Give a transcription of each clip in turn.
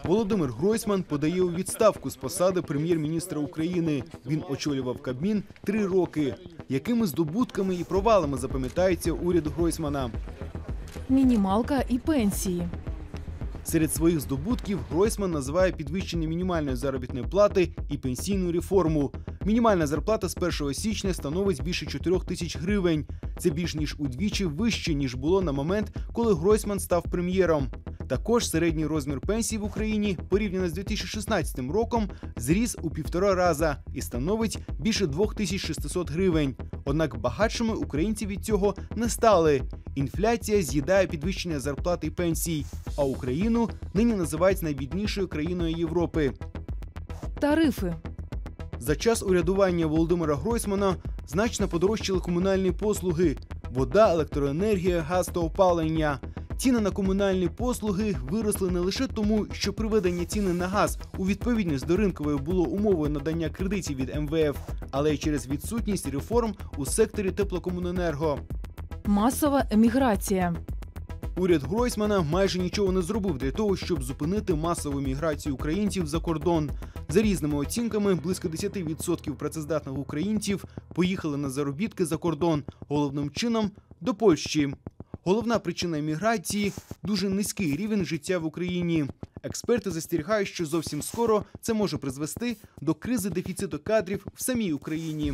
Володимир Гройсман подає у відставку з посади прем'єр-міністра України. Він очолював Кабмін 3 роки. Якими здобутками і провалами запам'ятається уряд Гройсмана? Мінімалка і пенсії. Серед своїх здобутків Гройсман називає підвищення мінімальної заробітної плати і пенсійну реформу. Мінімальна зарплата з 1 січня становить більше 4 тисяч гривень. Це більш ніж удвічі вище, ніж було на момент, коли Гройсман став прем'єром. Також середній розмір пенсії в Україні, порівняно з 2016 роком, зріс у 1,5 рази і становить більше 2600 гривень. Однак багатшими українці від цього не стали. Інфляція з'їдає підвищення зарплат і пенсій, а Україну нині називають найбіднішою країною Європи. Тарифи. За час урядування Володимира Гройсмана значно подорожчали комунальні послуги – вода, електроенергія, газ та опалення. Ціни на комунальні послуги виросли не лише тому, що приведення ціни на газ у відповідність до ринкової було умовою надання кредитів від МВФ, але й через відсутність реформ у секторі теплокомуненерго. Масова еміграція. Уряд Гройсмана майже нічого не зробив для того, щоб зупинити масову міграцію українців за кордон. За різними оцінками, близько 10% працездатних українців поїхали на заробітки за кордон, головним чином – до Польщі. Головна причина еміграції – дуже низький рівень життя в Україні. Експерти застерігають, що зовсім скоро це може призвести до кризи дефіциту кадрів в самій Україні.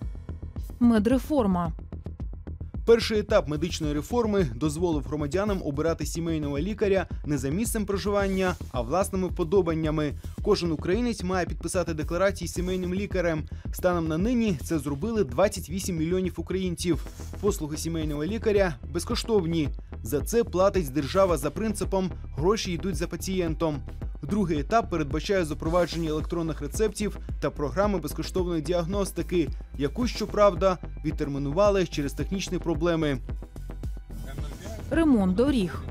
Медреформа. Перший етап медичної реформи дозволив громадянам обирати сімейного лікаря не за місцем проживання, а власними вподобаннями. Кожен українець має підписати декларації з сімейним лікарем. Станом на нині це зробили 28 мільйонів українців. Послуги сімейного лікаря безкоштовні. За це платить держава за принципом «гроші йдуть за пацієнтом». Другий етап передбачає запровадження електронних рецептів та програми безкоштовної діагностики, яку, щоправда, відтермінували через технічні проблеми. Ремонт доріг.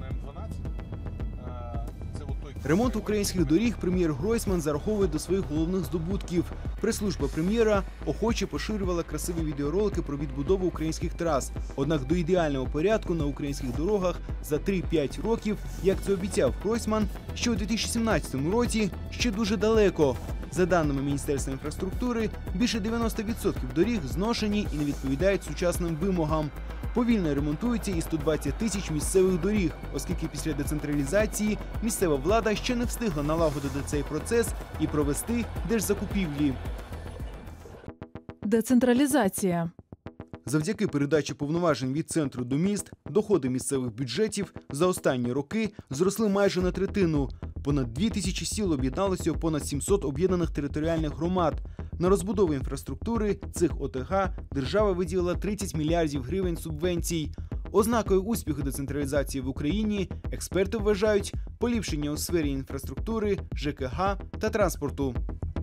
Ремонт українських доріг прем'єр Гройсман зараховує до своїх головних здобутків. Прес-служба прем'єра охоче поширювала красиві відеоролики про відбудову українських трас. Однак до ідеального порядку на українських дорогах за 3-5 років, як це обіцяв Гройсман, ще у 2017 році ще дуже далеко. За даними Міністерства інфраструктури, більше 90% доріг зношені і не відповідають сучасним вимогам. Повільно ремонтуються і 120 тисяч місцевих доріг, оскільки після децентралізації місцева влада ще не встигла налагодити цей процес і провести держзакупівлі. Децентралізація. Завдяки передачі повноважень від центру до міст, доходи місцевих бюджетів за останні роки зросли майже на третину. Понад 2000 сіл об'єдналося у понад 700 об'єднаних територіальних громад. На розбудову інфраструктури цих ОТГ держава виділила 30 мільярдів гривень субвенцій. Ознакою успіху децентралізації в Україні експерти вважають поліпшення у сфері інфраструктури, ЖКГ та транспорту.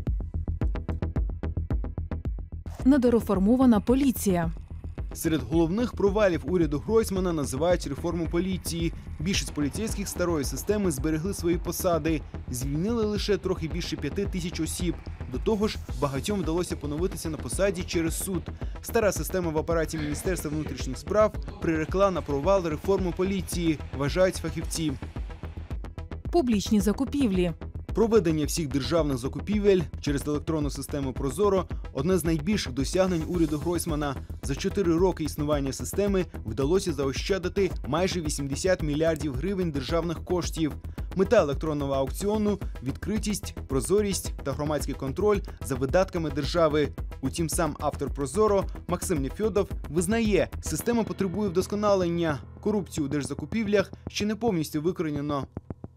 Недореформована поліція. Серед головних провалів уряду Гройсмана називають реформу поліції. Більшість поліцейських старої системи зберегли свої посади. Звільнили лише трохи більше 5000 осіб. До того ж, багатьом вдалося поновитися на посаді через суд. Стара система в апараті Міністерства внутрішніх справ прирекла на провал реформу поліції, вважають фахівці. Публічні закупівлі. Проведення всіх державних закупівель через електронну систему «Прозоро» – одне з найбільших досягнень уряду Гройсмана. За 4 роки існування системи вдалося заощадити майже 80 мільярдів гривень державних коштів. Мета електронного аукціону – відкритість, прозорість та громадський контроль за видатками держави. Утім, сам автор «Прозоро» Максим Нефьодов визнає, система потребує вдосконалення. Корупцію у держзакупівлях ще не повністю викорінено.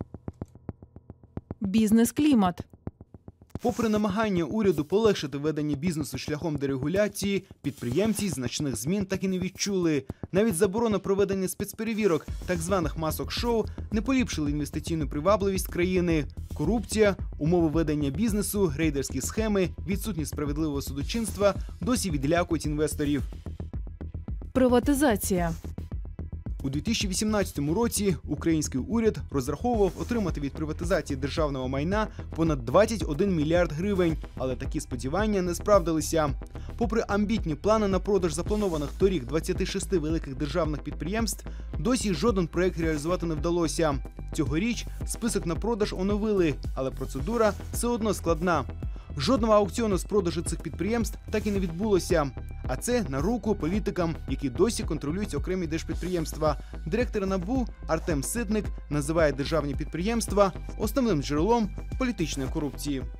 Бізнес-клімат. Попри намагання уряду полегшити ведення бізнесу шляхом дерегуляції, підприємці значних змін так і не відчули. Навіть заборона проведення спецперевірок так званих масок-шоу не поліпшили інвестиційну привабливість країни. Корупція, умови ведення бізнесу, рейдерські схеми, відсутність справедливого судочинства досі відлякують інвесторів. Приватизація. У 2018 році український уряд розраховував отримати від приватизації державного майна понад 21 мільярд гривень, але такі сподівання не справдилися. Попри амбітні плани на продаж запланованих торік 26 великих державних підприємств, досі жоден проєкт реалізувати не вдалося. Цьогоріч список на продаж оновили, але процедура все одно складна. Жодного аукціону з продажу цих підприємств так і не відбулося. А це на руку політикам, які досі контролюють окремі держпідприємства. Директор НАБУ Артем Ситник називає державні підприємства основним джерелом політичної корупції.